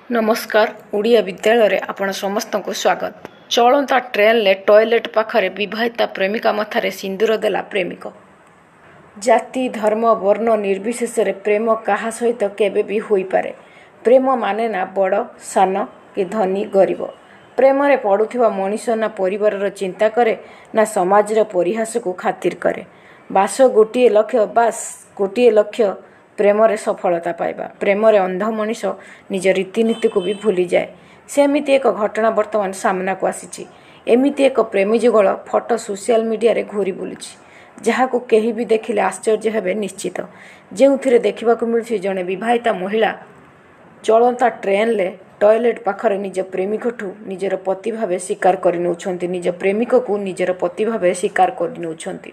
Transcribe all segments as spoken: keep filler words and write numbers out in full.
नमस्कार ओडिया विद्यालय रे आपण समस्त को स्वागत। चलता ट्रेन ले टॉयलेट पाखरे विवाहिता प्रेमिका मथारे सिंदूर देला प्रेमिक। जाति धर्म वर्ण निर्विशेष रे प्रेम कहा सहित केबे भी होई पारे। प्रेम माने ना बड़ सान कि धनी गरीब। प्रेम रे पड़ुथिबा मनीष ना परिवार रो चिंता करे ना समाज रो परिहास को खातिर करे। बास गोटिए लक्ष्य बास गोटिए लक्ष्य प्रेम रे सफलता पाइबा। प्रेम रे अंध मनीष निज रीतिनीति को भी भूली जाए। सेमिति एक घटना वर्तमान सामना को आसीची। एमिति एक प्रेमी जुगल फोटो सोशल मीडिया रे घूरी बुलुची, जहाको केही भी देखिले आश्चर्य हेबे निश्चित। जेउथिरे देखिबाकू मिलुची जणे विवाहिता महिला चलता ट्रेन ले टॉयलेट पाखरे निज प्रेमिकठू निजर पति भावे स्वीकार करि नउछंती। निज प्रेमिक को निजर पति भावे स्वीकार करि नउछंती।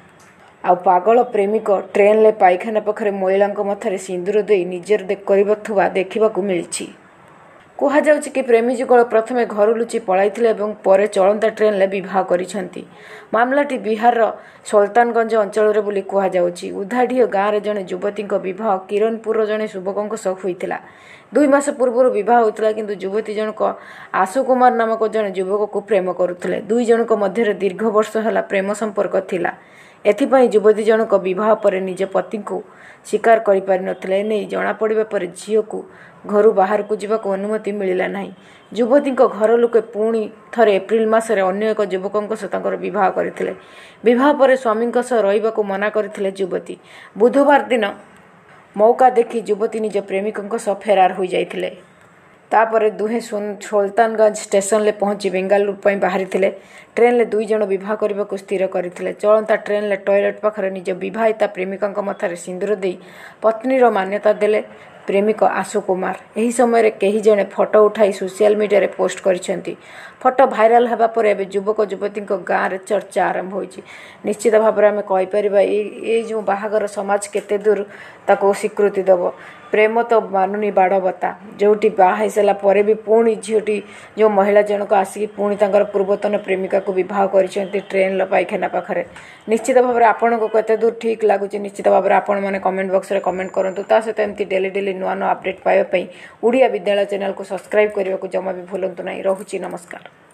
आ पागल प्रेमिक ट्रेन ले पाइखाना पाखरे महिला मथारे सिंदूर दे निजर देखा देखा मिली। कह जाउछि कि प्रेमी जुगल प्रथमे घर लुचि पलाइथिले एवं परे चलता ट्रेन ले विवाह करिसेंती। मामलाटी बिहार सुल्तानगंज अंचल रे बोली कह जाउछि। उधाढियो गाँव रे जणे युवती विवाह किरणपुर जणे युवक सह होइतिला। दुई मास पूर्व विवाह होता किंतु युवती जनक आशु कुमार नामक जणे युवक को प्रेम करुथिले। दुई जनक मध्य दीर्घ वर्ष है प्रेम संपर्क थिला। एथिपाई युवती जनक विवाह पर निज पति को स्वीकार करि पारि नथिले। एने जना पड़िबा पर झियो को घर बाहर को जीवाक अनुमति मिलिला नाही। युवती घर लोके पुणी थरे एप्रिल मासरे अन्य एक युवक सह विवाह करथिले। विवाह पर स्वामी सह रहिबाकू मना करथिले युवती। बुधवार दिन मौका देखि युवती निज प्रेमिक सह फेरार हो जाइथिले। तापर दुहे सुल्तानगंज स्टेशन ले पहुंची बेंगालुरु पई बाहरी थिले। ट्रेन ले दुई जण विवाह करने को स्थिर करथिले। चलता ट्रेन ले टॉयलेट पाखरे निज विवाहिता प्रेमिका मथारे सिंदूर दे पत्नीर मान्यता देले प्रेमिक आशु कुमार। एही समय कई जने फोटो उठाई सोशल मीडिया रे पोस्ट करिसेंती। फोटो भाइराल हेबा पर एबे युवक युवती गाँव रे चर्चा आरंभ होइछि। निश्चित भाव में आम कहीपर ये जो बाहागर समाज केते दूर ताको स्वीकृति देव। प्रेम तो मानुनी बाड़ बता। जोटी बाहा सारा पर भी पुणी झीटी जो महिला जनक आसिक पुणी तांकर पूर्वतन प्रेमिका को विवाह करिसेंती ट्रेन पाइखाना पाखरे। निश्चित भाव में आपण को केते दूर ठीक लगुच निश्चित भाव में आपण मैंने कमेंट बॉक्स रे कमेंट करंतु। ता सहित एमती डेली डेली नुआ नुआ अपडेट पाइबा पई ओडिया विद्यालय चैनल को सब्सक्राइब करने को जमा भी भूलंतु नहीं। रहुछि नमस्कार।